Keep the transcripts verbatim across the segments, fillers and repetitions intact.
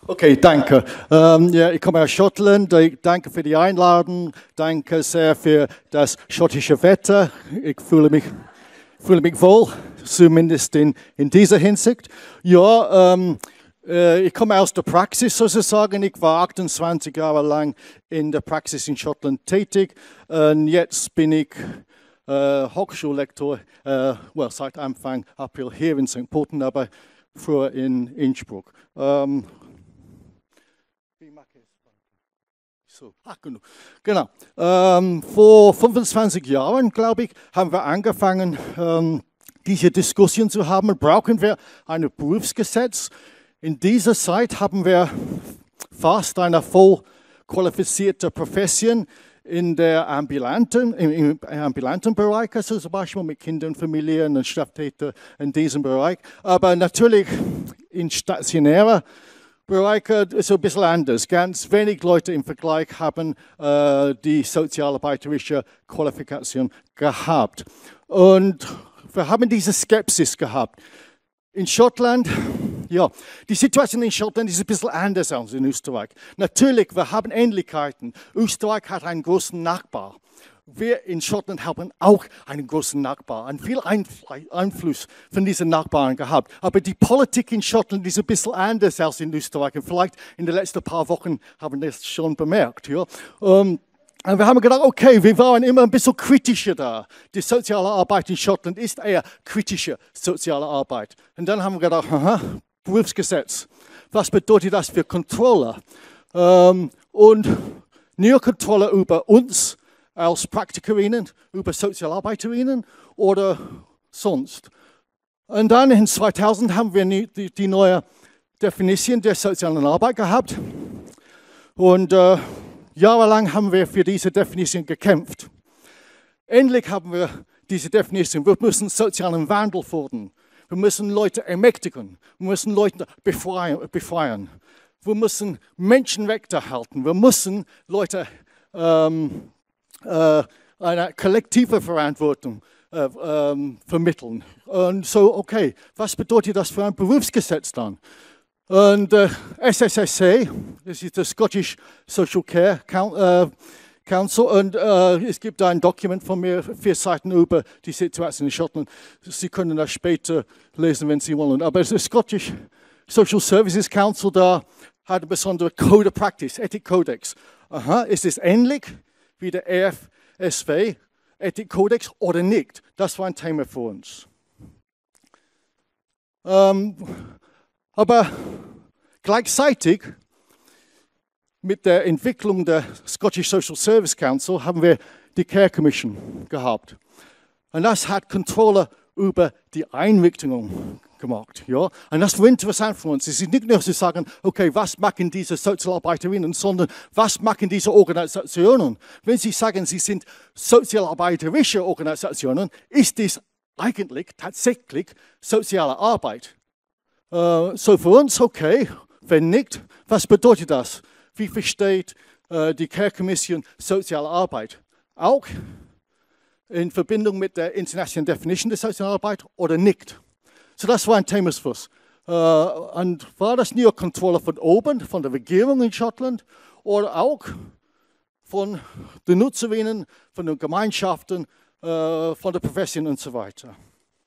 Okay, danke. Ähm, ja, ich komme aus Schottland. Ich danke für die Einladung. Danke sehr für das schottische Wetter. Ich fühle mich, fühle mich wohl, zumindest in, in dieser Hinsicht. Ja, ähm, äh, ich komme aus der Praxis sozusagen. Ich war achtundzwanzig Jahre lang in der Praxis in Schottland tätig. Und jetzt bin ich äh, Hochschullektor, äh, well, seit Anfang April hier in Sankt Pölten, aber früher in Innsbruck. Ähm, So, ach, genug. Genau. Ähm, vor fünfundzwanzig Jahren, glaube ich, haben wir angefangen, ähm, diese Diskussion zu haben. Brauchen wir ein Berufsgesetz? In dieser Zeit haben wir fast eine voll qualifizierte Profession in der ambulanten, im, im ambulanten Bereich, also zum Beispiel mit Kindern, Familien und Straftätern in diesem Bereich. Aber natürlich in stationärer Bereich ist ein bisschen anders. Ganz wenig Leute im Vergleich haben äh, die sozialarbeiterische Qualifikation gehabt. Und wir haben diese Skepsis gehabt. In Schottland, ja, die Situation in Schottland ist ein bisschen anders als in Österreich. Natürlich, wir haben Ähnlichkeiten. Österreich hat einen großen Nachbar. Wir in Schottland haben auch einen großen Nachbar, und viel Einfluss von diesen Nachbarn gehabt. Aber die Politik in Schottland ist ein bisschen anders als in Österreich. Und vielleicht in den letzten paar Wochen haben wir das schon bemerkt. Ja. Um, und wir haben gedacht, okay, wir waren immer ein bisschen kritischer da. Die soziale Arbeit in Schottland ist eher kritische soziale Arbeit. Und dann haben wir gedacht, aha, Berufsgesetz. Was bedeutet das für Controller? Um, und nur Controller über uns als Praktikerinnen, über Sozialarbeiterinnen oder sonst. Und dann in zweitausend haben wir die, die neue Definition der sozialen Arbeit gehabt. Und äh, jahrelang haben wir für diese Definition gekämpft. Endlich haben wir diese Definition. Wir müssen sozialen Wandel fordern. Wir müssen Leute ermächtigen. Wir müssen Leute befreien. befreien. Wir müssen Menschenrechte halten. Wir müssen Leute ähm, äh, eine kollektive Verantwortung äh, ähm, vermitteln. Und so, okay, was bedeutet das für ein Berufsgesetz dann? Und äh, S S S C, das ist der Scottish Social Care Council, und äh, es gibt ein Dokument von mir, vier Seiten über die Situation in Schottland. Sie können das später lesen, wenn Sie wollen. Aber der Scottish Social Services Council da hat einen besonderen Code of Practice, Ethikkodex. Aha, ist es ähnlich wie der E F S W, Ethikkodex, oder nicht? Das war ein Thema für uns. Ähm, aber gleichzeitig mit der Entwicklung der Scottish Social Service Council haben wir die Care Commission gehabt. Und das hat Kontrolle über die Einrichtungen gemacht. Ja? Und das war interessant für uns. Es ist nicht nur zu sagen, okay, was machen diese Sozialarbeiterinnen, sondern was machen diese Organisationen? Wenn Sie sagen, sie sind sozialarbeiterische Organisationen, ist dies eigentlich tatsächlich soziale Arbeit. Uh, so für uns, okay, wenn nicht, was bedeutet das? Wie versteht uh, die Care Commission soziale Arbeit? Auch in Verbindung mit der internationalen Definition der sozialen Arbeit oder nicht? So, das war ein Thema für uns. Uh, und war das nur Kontrolle von oben, von der Regierung in Schottland, oder auch von den Nutzerinnen, von den Gemeinschaften, uh, von der Profession und so weiter?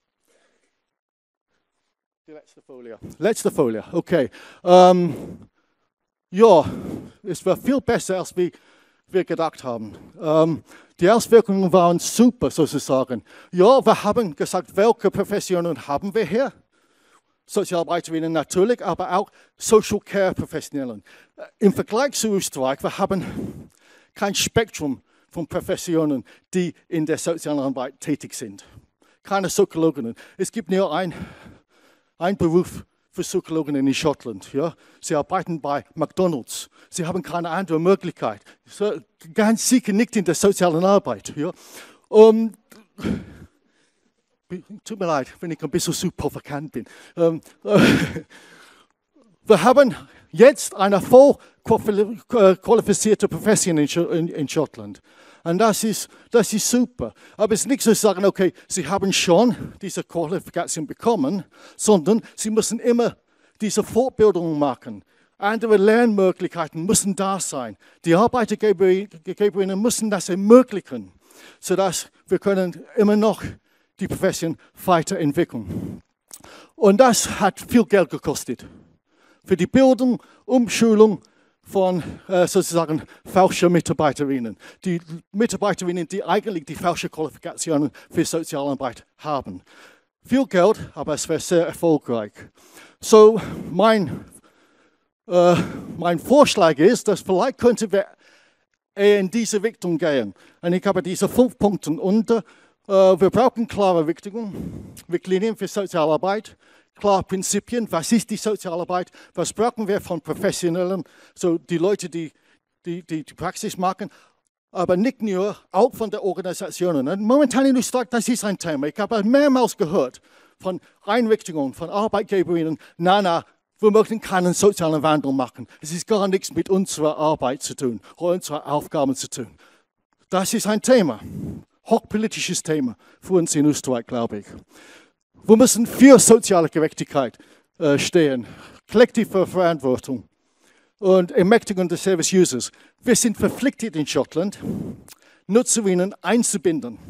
Die letzte Folie. Letzte Folie, okay. Um, ja, es war viel besser, als wir, wir gedacht haben. Um, die Auswirkungen waren super, sozusagen. Ja, wir haben gesagt, welche Professionen haben wir hier? Sozialarbeiterinnen natürlich, aber auch Social Care Professionellen. Im Vergleich zu Österreich, wir haben kein Spektrum von Professionen, die in der sozialen Arbeit tätig sind. Keine Soziologinnen. Es gibt nur ein Ein Beruf für Soziologen in Schottland. Ja? Sie arbeiten bei McDonald's. Sie haben keine andere Möglichkeit. So, ganz sicher nicht in der sozialen Arbeit. Ja? Um, tut mir leid, wenn ich ein bisschen zu provokant bin. Um, wir haben jetzt eine voll qualifizierte Profession in, in Schottland. Und das ist, das ist super. Aber es ist nicht so zu sagen, okay, Sie haben schon diese Qualifikation bekommen, sondern Sie müssen immer diese Fortbildung machen. Andere Lernmöglichkeiten müssen da sein. Die Arbeitgeberinnen müssen das ermöglichen, sodass wir können immer noch die Profession weiterentwickeln. Und das hat viel Geld gekostet. Für die Bildung, Umschulung von äh, sozusagen falschen Mitarbeiterinnen. Die Mitarbeiterinnen, die eigentlich die falschen Qualifikationen für Sozialarbeit haben. Viel Geld, aber es wäre sehr erfolgreich. So, mein, äh, mein Vorschlag ist, dass vielleicht könnten wir eher in diese Richtung gehen. Und ich habe diese fünf Punkte unter. Äh, wir brauchen klare Richtungen, Richtlinien für Sozialarbeit. Klar, Prinzipien, was ist die Sozialarbeit, was brauchen wir von Professionellen, so die Leute, die die, die die Praxis machen, aber nicht nur, auch von den Organisationen. Und momentan in Österreich, das ist ein Thema. Ich habe mehrmals gehört von Einrichtungen, von Arbeitgeberinnen, na, na, wir möchten keinen sozialen Wandel machen. Es ist gar nichts mit unserer Arbeit zu tun, oder unseren Aufgaben zu tun. Das ist ein Thema, hochpolitisches Thema für uns in Österreich, glaube ich. Wir müssen für soziale Gerechtigkeit äh, stehen, kollektive Verantwortung und Ermächtigung des Service Users. Wir sind verpflichtet in Schottland, Nutzerinnen einzubinden.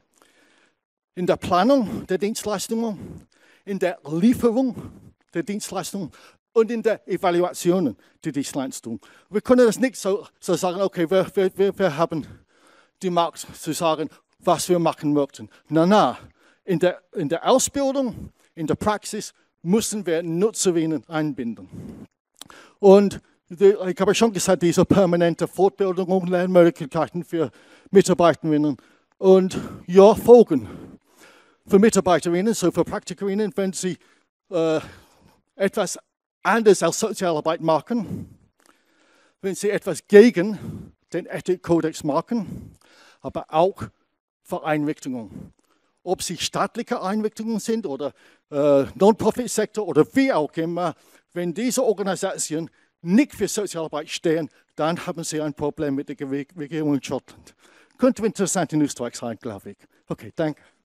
In der Planung der Dienstleistungen, in der Lieferung der Dienstleistungen und in der Evaluation der Dienstleistungen. Wir können das nicht so, so sagen, okay, wir, wir, wir haben die Macht zu sagen, was wir machen möchten. Nein, nein. In der, in der Ausbildung, in der Praxis müssen wir Nutzerinnen einbinden. Und die, ich habe schon gesagt, diese permanente Fortbildung und Lernmöglichkeiten für Mitarbeiterinnen und ja, Folgen für Mitarbeiterinnen, so für Praktikerinnen, wenn sie äh, etwas anders als Sozialarbeit machen, wenn sie etwas gegen den Ethikkodex machen, aber auch für Einrichtungen. Ob sie staatliche Einrichtungen sind oder äh, Non-Profit-Sektor oder wie auch immer, wenn diese Organisationen nicht für Sozialarbeit stehen, dann haben sie ein Problem mit der Regierung in Schottland. Könnte interessant in Österreich sein, glaube ich. Okay, danke.